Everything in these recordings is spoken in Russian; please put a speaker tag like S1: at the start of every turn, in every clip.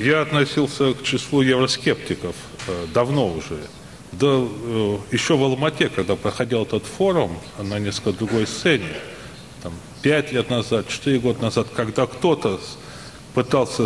S1: Я относился к числу евроскептиков давно уже. Да, еще в Алмате, когда проходил этот форум на несколько другой сцене, там, 5 лет назад, 4 года назад, когда кто-то пытался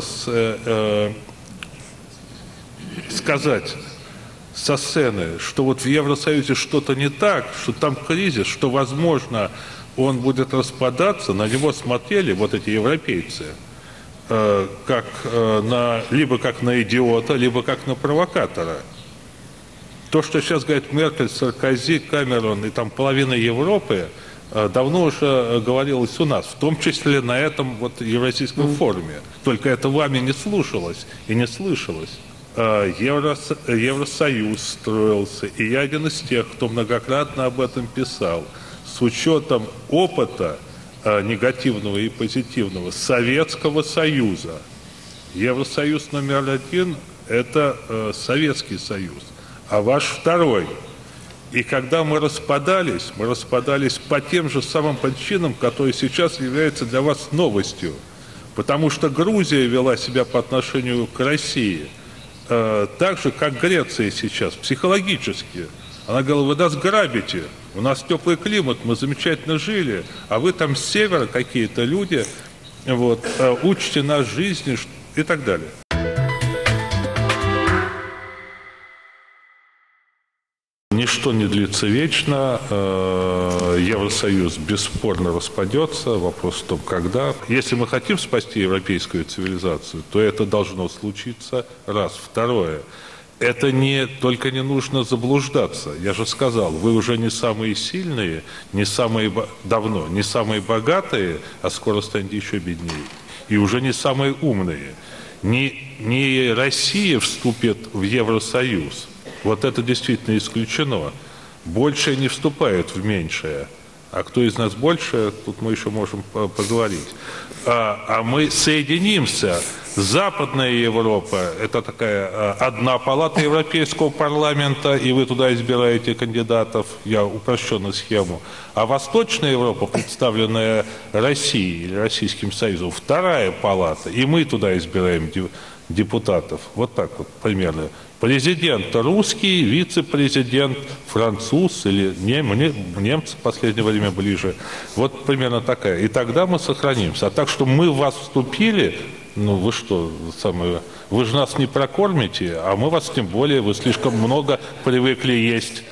S1: сказать со сцены, что вот в Евросоюзе что-то не так, что там кризис, что, возможно, он будет распадаться, на него смотрели вот эти европейцы, как либо как на идиота, либо как на провокатора. То, что сейчас говорит Меркель, Саркози, Камерон и там половина Европы, давно уже говорилось у нас, в том числе на этом вот Евразийском форуме. Только это вами не слушалось и не слышалось. Евросоюз строился, и я один из тех, кто многократно об этом писал, с учетом опыта негативного и позитивного Советского Союза. Евросоюз номер 1 – это Советский Союз, а ваш второй. И когда мы распадались по тем же самым причинам, которые сейчас являются для вас новостью. Потому что Грузия вела себя по отношению к России так же, как Греция сейчас, психологически. Она говорила: вы нас грабите, у нас теплый климат, мы замечательно жили, а вы там с севера какие-то люди, вот, учите нас жизни и так далее. Ничто не длится вечно, Евросоюз бесспорно распадется, вопрос в том, когда. Если мы хотим спасти европейскую цивилизацию, то это должно случиться раз. Второе, это только не нужно заблуждаться. Я же сказал, вы уже не самые сильные, не самые давно, не самые богатые, а скоро станете еще беднее. И уже не самые умные. Не Россия вступит в Евросоюз. Вот это действительно исключено. Большее не вступает в меньшее. А кто из нас больше, тут мы еще можем поговорить. А мы соединимся. Западная Европа – это такая одна палата Европейского парламента, и вы туда избираете кандидатов, я упрощенную схему. А Восточная Европа, представленная Россией или Российским Союзом, вторая палата, и мы туда избираем депутатов. Вот так вот примерно. Президент русский, вице-президент француз или немцы в последнее время ближе. Вот примерно такая. И тогда мы сохранимся. А так что мы в вас вступили, ну вы что, вы же нас не прокормите, а мы вас тем более, вы слишком много привыкли есть